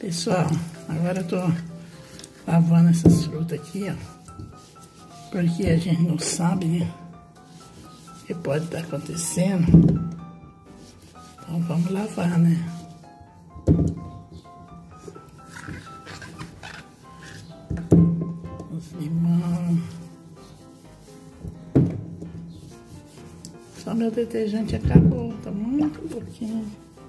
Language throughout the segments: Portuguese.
Pessoal, agora eu tô lavando essas frutas aqui, ó. Porque a gente não sabe, né? O que pode estar acontecendo. Então vamos lavar, né? Os limão. Só meu detergente acabou, tá muito pouquinho.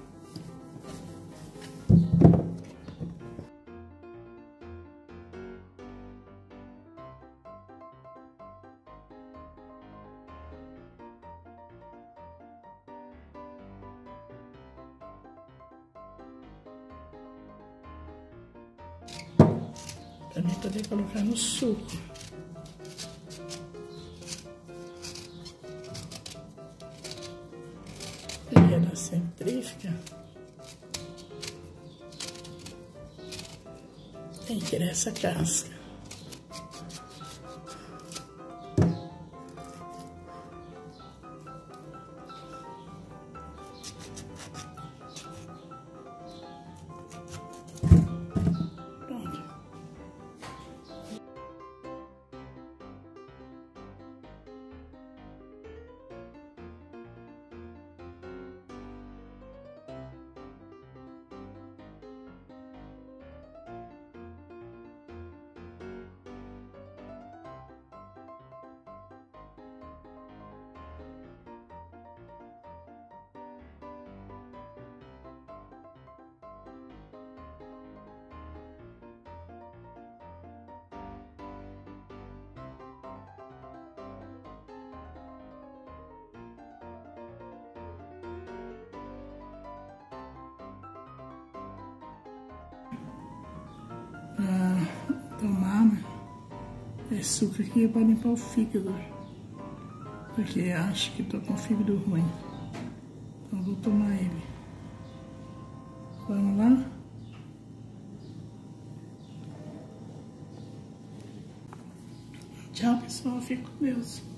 Pra mim poder colocar no suco. Peguei na centrífuga. Tem que tirar essa casca. Pra tomar, né? Esse suco aqui é para limpar o fígado. Porque acho que tô com fígado ruim. Então vou tomar ele. Vamos lá? Tchau, pessoal. Fique com Deus.